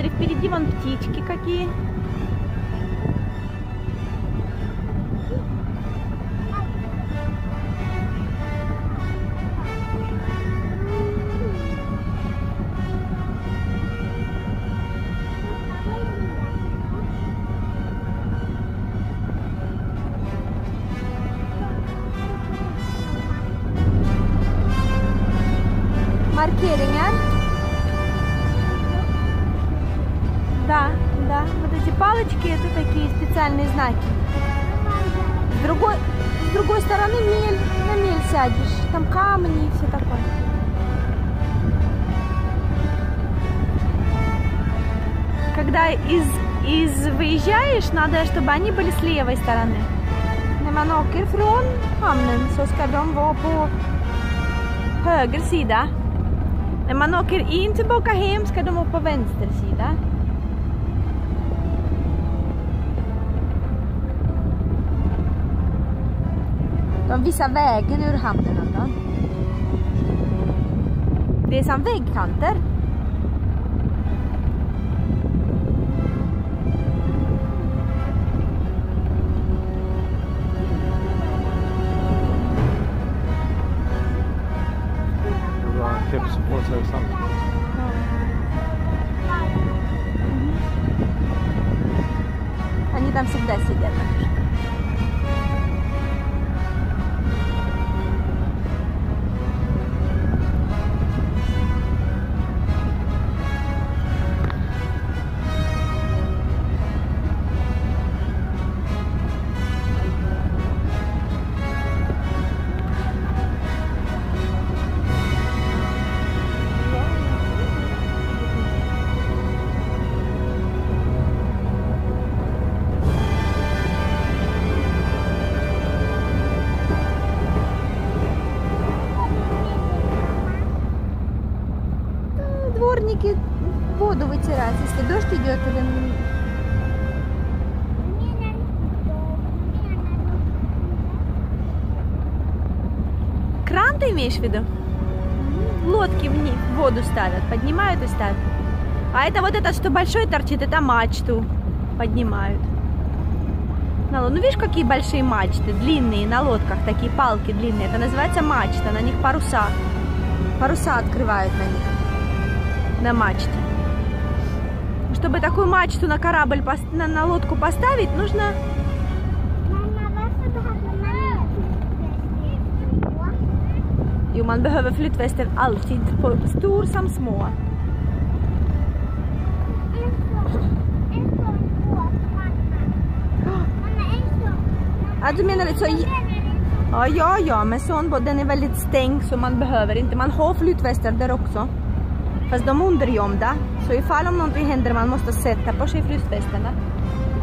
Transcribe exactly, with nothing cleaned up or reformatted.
смотри, впереди вон птички какие. Маркеринgar. Да, да. Вот эти палочки, это такие специальные знаки. С другой, с другой стороны мель. На мель сядешь. Там камни и все такое. Когда из, из выезжаешь, надо, чтобы они были с левой стороны. När man åker från hamnen så ska de vara på höger sida. När man åker in tillbaka hem ska de vara på vänster sida. De visar vägen ur hamnen då. Det är som vägkanter. Tips på sig samt. Они там всегда сидят. Дворники воду вытирать, если дождь идет или... Кран ты имеешь в виду? Лодки в них воду ставят, поднимают и ставят. А это вот это, что большой торчит, это мачту поднимают. Ну видишь, какие большие мачты, длинные на лодках, такие палки длинные. Это называется мачта, на них паруса. Паруса открывают на них. На мачте. Чтобы такую мачту на корабль, на, на лодку поставить, нужно... Jo, man behöver flytvästar alltid, på stor som små. Ja, du menar det så... Ja, ja, ja, men sån båt, den är väldigt stängd så man behöver inte. Man har flytvästar där också. Fast de är undergömda, så ifall om någonting händer man måste sätta på sig flytvästarna.